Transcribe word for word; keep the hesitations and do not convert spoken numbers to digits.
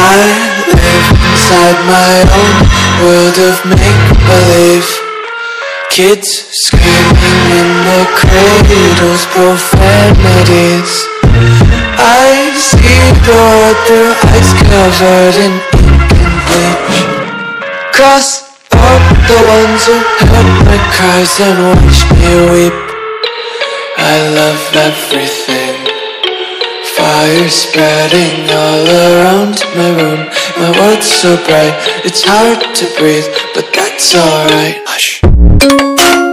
I live inside my own world of make-believe. Kids screaming in their cradles, profanities. I see the world through eyes covered in ink and bleach. Cross out the ones who heard my cries and watched me weep. I love everything. Fire spreading all around my room. My world's so bright, it's hard to breathe, but that's alright. Hush.